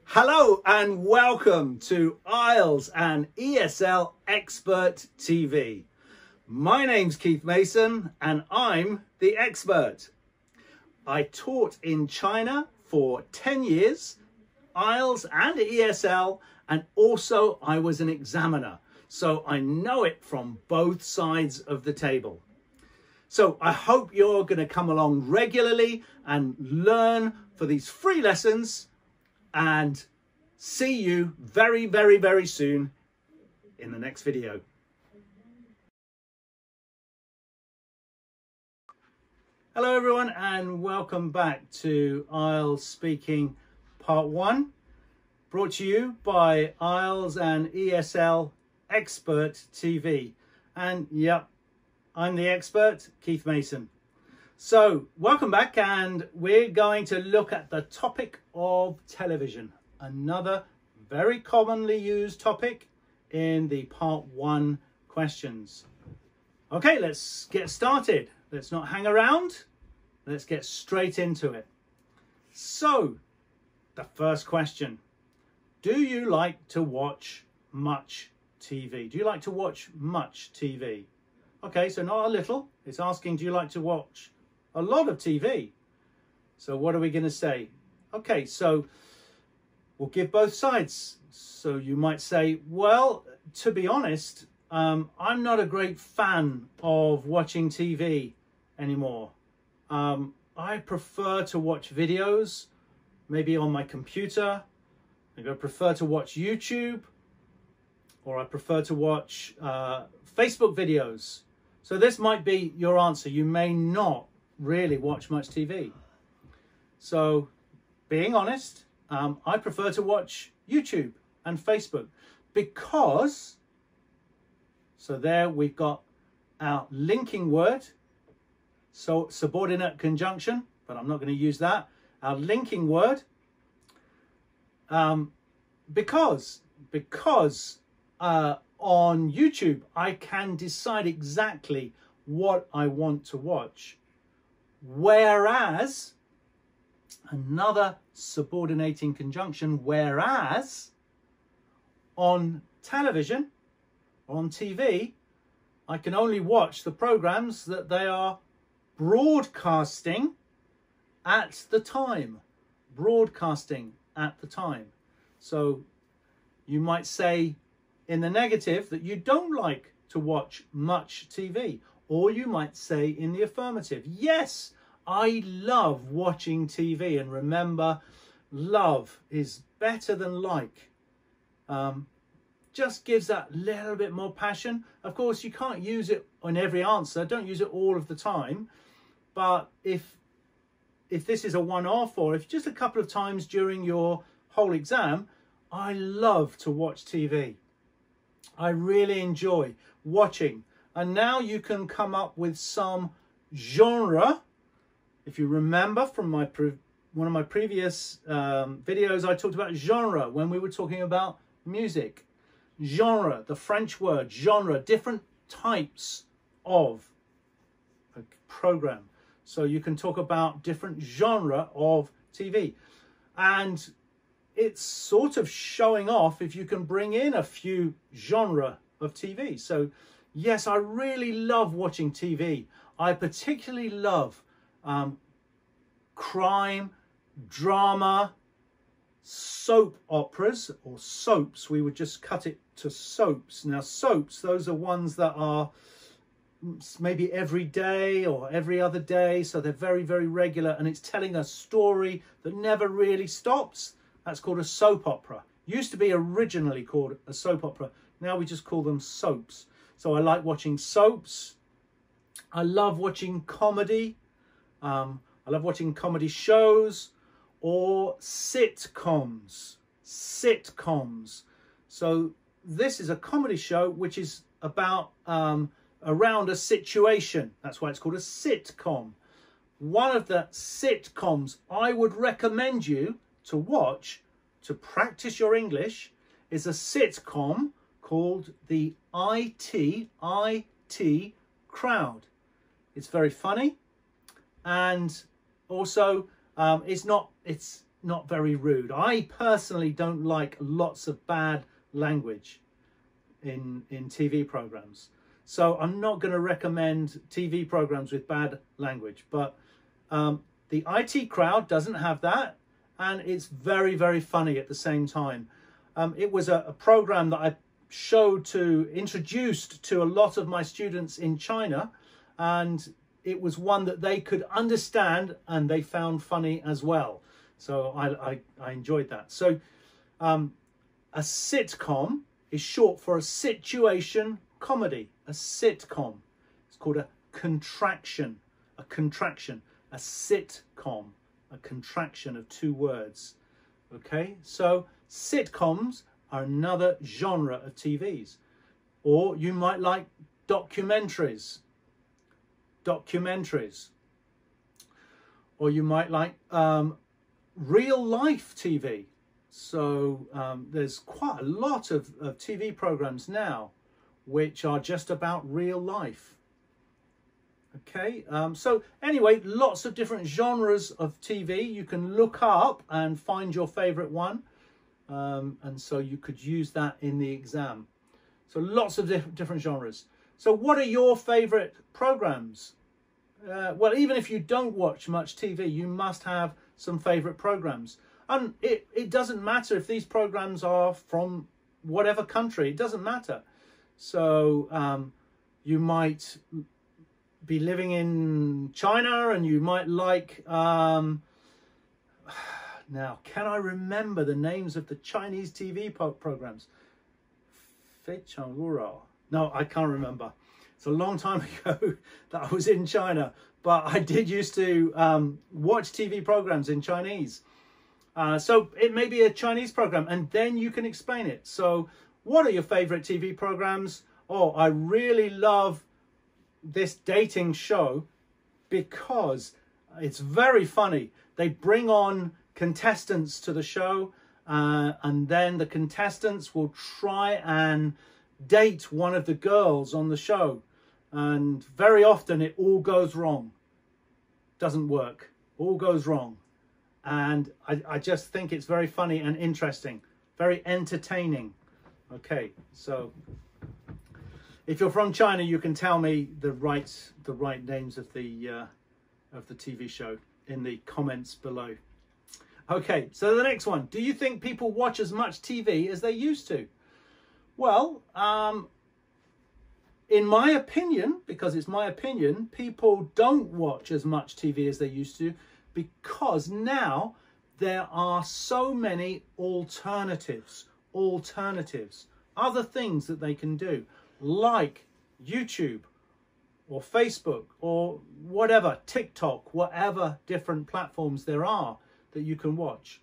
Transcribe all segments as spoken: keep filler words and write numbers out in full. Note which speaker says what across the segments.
Speaker 1: Hello and welcome to I E L T S and E S L Expert T V. My name's Keith Mason and I'm the expert. I taught in China for ten years, I E L T S and E S L, and also I was an examiner. So I know it from both sides of the table. So I hope you're going to come along regularly and learn for these free lessons, and see you very, very, very soon in the next video. Hello everyone and welcome back to I E L T S Speaking Part one, brought to you by I E L T S and E S L Expert T V. And yep, I'm the expert, Keith Mason. So welcome back, and we're going to look at the topic of television, another very commonly used topic in the part one questions. Okay, let's get started. Let's not hang around. Let's get straight into it. So the first question, do you like to watch much T V? Do you like to watch much T V? Okay, so not a little. It's asking, do you like to watch a lot of T V? So what are we going to say? Okay, so we'll give both sides. So you might say, well, to be honest, um, I'm not a great fan of watching T V anymore. Um, I prefer to watch videos, maybe on my computer. Maybe I prefer to watch YouTube, or I prefer to watch uh, Facebook videos. So this might be your answer. You may not really watch much T V. So being honest, um, I prefer to watch YouTube and Facebook because, so there we've got our linking word, so subordinate conjunction, but I'm not going to use that, our linking word, um, because, because uh, on YouTube I can decide exactly what I want to watch. Whereas, another subordinating conjunction, whereas on television, on T V, I can only watch the programs that they are broadcasting at the time. Broadcasting at the time. So you might say in the negative that you don't like to watch much T V. Or you might say in the affirmative, yes, I love watching T V. And remember, love is better than like. Um, just gives that little bit more passion. Of course, you can't use it on every answer. Don't use it all of the time. But if, if this is a one-off, or if just a couple of times during your whole exam, I love to watch T V. I really enjoy watching. And now you can come up with some genre. If you remember from my pre one of my previous um, videos, I talked about genre when we were talking about music. Genre, the French word, genre, different types of a program. So you can talk about different genre of T V. And it's sort of showing off if you can bring in a few genre of T V. So yes, I really love watching T V. I particularly love um, crime, drama, soap operas, or soaps. We would just cut it to soaps. Now soaps, those are ones that are maybe every day or every other day. So they're very, very regular, and it's telling a story that never really stops. That's called a soap opera. Used to be originally called a soap opera. Now we just call them soaps. So I like watching soaps. I love watching comedy. Um, I love watching comedy shows or sitcoms. Sitcoms. So this is a comedy show which is about um, around a situation. That's why it's called a sitcom. One of the sitcoms I would recommend you to watch to practice your English is a sitcom called the I T I T Crowd. It's very funny, and also um, it's not it's not very rude. I personally don't like lots of bad language in in T V programs, so I'm not going to recommend T V programs with bad language. But um, the I T Crowd doesn't have that, and it's very, very funny at the same time. Um, it was a, a program that I showed to, introduced to a lot of my students in China, and it was one that they could understand and they found funny as well. So I, I, I enjoyed that. So um, a sitcom is short for a situation comedy. A sitcom. It's called a contraction. A contraction. A sitcom. A contraction of two words. Okay, so sitcoms are another genre of T Vs. Or you might like documentaries. Documentaries. Or you might like um, real life T V. So um, there's quite a lot of, of T V programs now which are just about real life. Okay, um, so anyway, lots of different genres of T V. You can look up and find your favorite one. Um, and so you could use that in the exam. So lots of diff different genres. So what are your favorite programs? Uh, well, even if you don't watch much T V, you must have some favorite programs. And it, it doesn't matter if these programs are from whatever country, it doesn't matter. So um, you might be living in China and you might like, um, now, can I remember the names of the Chinese T V programs? No, I can't remember. It's a long time ago that I was in China, but I did used to um, watch T V programs in Chinese. Uh, so it may be a Chinese program, and then you can explain it. So what are your favorite T V programs? Oh, I really love this dating show because it's very funny. They bring on contestants to the show, uh, and then the contestants will try and date one of the girls on the show. And very often it all goes wrong. Doesn't work. All goes wrong. And I, I just think it's very funny and interesting. Very entertaining. Okay, so if you're from China, you can tell me the right the right names of the uh, of the T V show in the comments below. Okay, so the next one. Do you think people watch as much T V as they used to? Well, um, in my opinion, because it's my opinion, people don't watch as much T V as they used to because now there are so many alternatives, alternatives, other things that they can do, like YouTube or Facebook or whatever, TikTok, whatever different platforms there are that you can watch.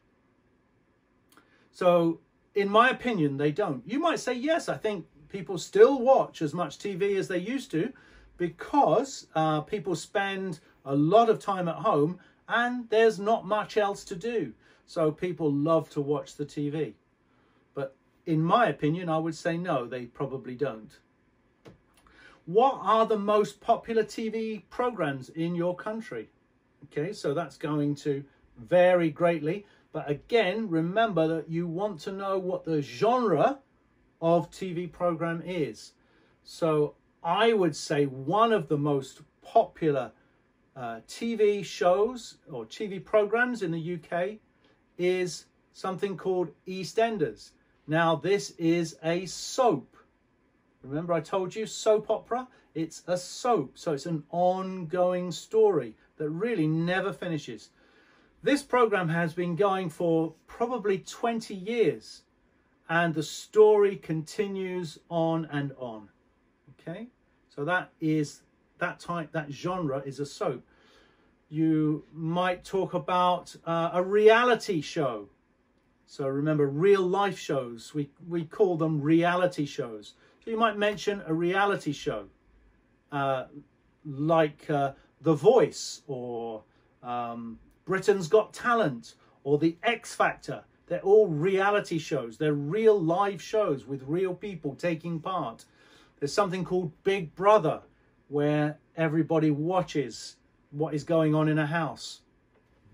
Speaker 1: So in my opinion, they don't. You might say, yes, I think people still watch as much T V as they used to because uh, people spend a lot of time at home and there's not much else to do. So people love to watch the T V. But in my opinion, I would say no, they probably don't. What are the most popular T V programs in your country? Okay, so that's going to vary greatly. But again, remember that you want to know what the genre of T V program is. So I would say one of the most popular uh, T V shows or T V programs in the U K is something called EastEnders. Now this is a soap. Remember I told you soap opera? It's a soap, so it's an ongoing story that really never finishes. This program has been going for probably twenty years and the story continues on and on. Okay, so that is that type, that genre is a soap. You might talk about uh, a reality show. So remember, real life shows, we, we call them reality shows. So you might mention a reality show uh, like uh, The Voice or um, Britain's Got Talent or The X Factor. They're all reality shows. They're real live shows with real people taking part. There's something called Big Brother, where everybody watches what is going on in a house.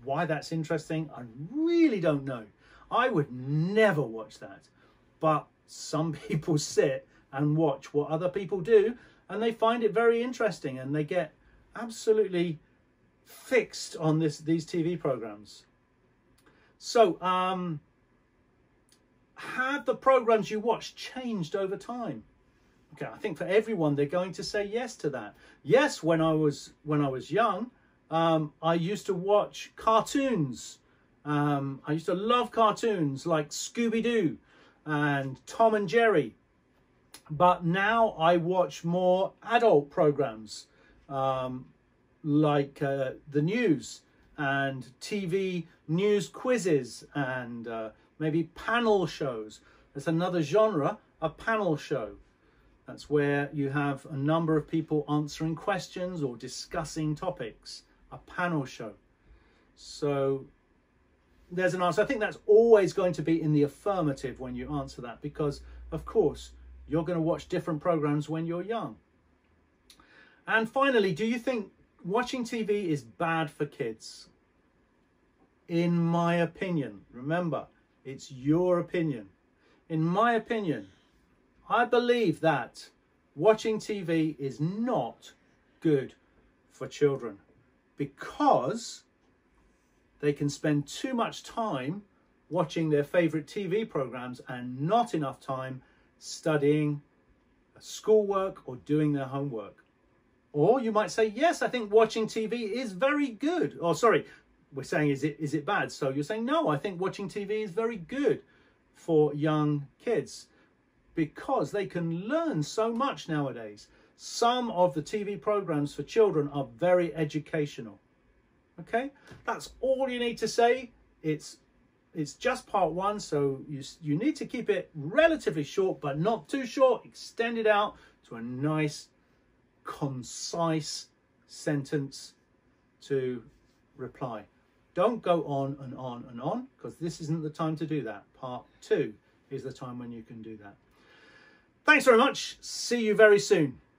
Speaker 1: Why that's interesting, I really don't know. I would never watch that. But some people sit and watch what other people do, and they find it very interesting, and they get absolutely fixed on this these T V programs. So, um, have the programs you watch changed over time? Okay, I think for everyone, they're going to say yes to that. Yes, when I was when I was young, um, I used to watch cartoons. Um, I used to love cartoons like Scooby-Doo and Tom and Jerry. But now I watch more adult programs um, like uh, the news and T V news quizzes and uh, maybe panel shows. There's another genre, a panel show. That's where you have a number of people answering questions or discussing topics, a panel show. So there's an answer. I think that's always going to be in the affirmative when you answer that, because of course you're going to watch different programs when you're young. And finally, do you think watching T V is bad for kids? In my opinion, remember, it's your opinion. In my opinion, I believe that watching T V is not good for children, because they can spend too much time watching their favorite T V programs and not enough time studying schoolwork or doing their homework. Or you might say, yes, I think watching T V is very good. Oh, sorry, we're saying, is it is it bad? So you're saying, no, I think watching T V is very good for young kids, because they can learn so much nowadays. Some of the T V programs for children are very educational. Okay, that's all you need to say. It's it's just part one, so you, you need to keep it relatively short, but not too short. Extend it out to a nice, concise sentence to reply. Don't go on and on and on, because this isn't the time to do that. Part two is the time when you can do that. Thanks very much. See you very soon.